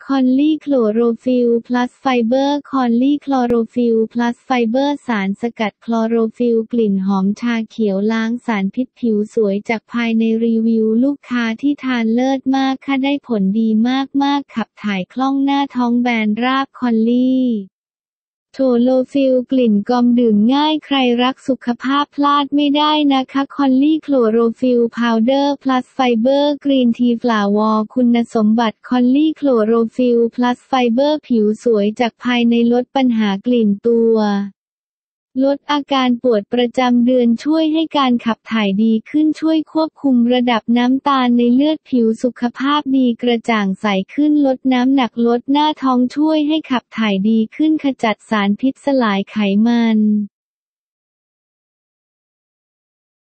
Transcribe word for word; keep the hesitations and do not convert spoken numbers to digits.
คอลลี่โคลอโรฟิล plus ไฟเบอร์คอลลี่คลอโรฟิล plus ไฟเบอร์สารสกัดคลอโรฟิลกลิ่นหอมชาเขียวล้างสารพิษผิวสวยจากภายในรีวิวลูกค้าที่ทานเลิศมากค่ะได้ผลดีมากๆขับถ่ายคล่องหน้าท้องแบนราบคอลลี่โถโลฟิลกลิ่นกอมดื่มง่ายใครรักสุขภาพพลาดไม่ได้นะคะคอลลี่โคลอโรฟิลพาวเดอร์ plus ไฟเบอร์กรีนทีฟลาวอร์คุณสมบัติคอลลี่โคลอโรฟิล plus ไฟเบอร์ผิวสวยจากภายในลดปัญหากลิ่นตัวลดอาการปวดประจำเดือนช่วยให้การขับถ่ายดีขึ้นช่วยควบคุมระดับน้ำตาลในเลือดผิวสุขภาพดีกระจ่างใสขึ้นลดน้ำหนักลดหน้าท้องช่วยให้ขับถ่ายดีขึ้นขจัดสารพิษสลายไขมัน